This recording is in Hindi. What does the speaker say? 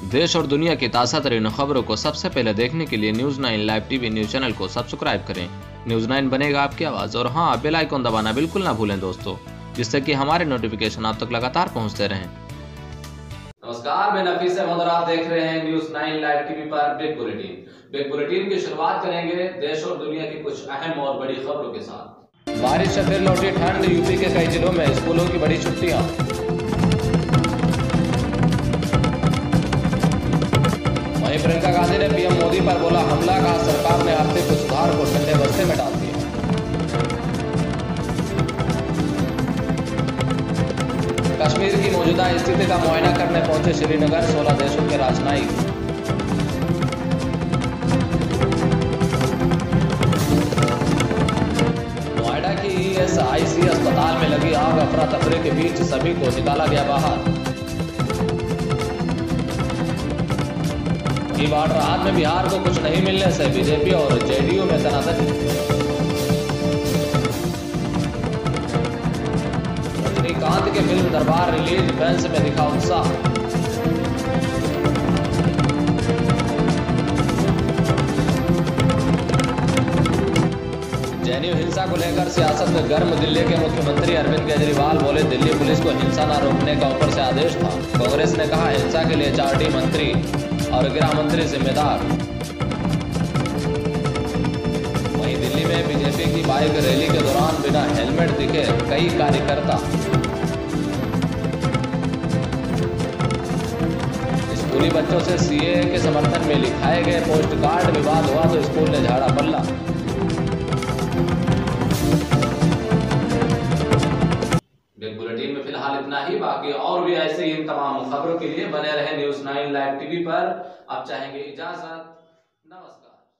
देश और दुनिया की ताज़ा तरीन खबरों को सबसे पहले देखने के लिए News 9 live TV news channel को सब्सक्राइब करें। न्यूज़ 9 बनेगा आपकी आवाज़। और हाँ, बेल आइकन दबाना बिल्कुल ना भूलें दोस्तों, जिससे कि हमारे नोटिफिकेशन आप तक लगातार पहुंचते रहें। नमस्कार, मैं नफीस अहमद और आप देख रहे हैं न्यूज़ 9 लाइव टीवी पर बिग बुलेटिन। बिग बुलेटिन की शुरुआत करेंगे देश और दुनिया की कुछ अहम और बड़ी खबरों के साथ। बारिश से फिर लौटी ठंड, यूपी के कई जिलों में स्कूलों की बड़ी छुट्टियां। वहीं प्रियंका गांधी ने पीएम मोदी पर बोला हमला, कहा सरकार ने आर्थिक सुधार को ठंडे बस्ते में डाल दिया। कश्मीर की मौजूदा स्थिति का मुआयना करने पहुंचे श्रीनगर 16 देशों के राजनयिक। नोएडा की ईएसआईसी अस्पताल में लगी आग, अफरा तफरी के बीच सभी को निकाला गया बाहर। की बाढ़ राहत में बिहार को कुछ नहीं मिलने से बीजेपी और जेडीयू में तनातनी। रजनीकांत की फिल्म दरबार रिलीज, फैंस में दिखा उत्साह। जेएनयू हिंसा को लेकर सियासत में गर्म, दिल्ली के मुख्यमंत्री अरविंद केजरीवाल बोले दिल्ली पुलिस को हिंसा न रोकने का ऊपर से आदेश था। कांग्रेस ने कहा हिंसा के लिए 4 मंत्री और गृह मंत्री जिम्मेदार। वहीं दिल्ली में बीजेपी की बाइक रैली के दौरान बिना हेलमेट दिखे कई कार्यकर्ता। स्कूली बच्चों से सीएए के समर्थन में लिखाए गए पोस्ट कार्ड, विवाद हुआ तो स्कूल ने झाड़ा पल्ला। बिग बुलेटिन में फिलहाल इतना ही। बाकी और भी ऐसे ही तमाम खबरों के लिए बने रहे न्यूज़ 9 लाइव टीवी पर। अब चाहेंगे इजाजत, नमस्कार।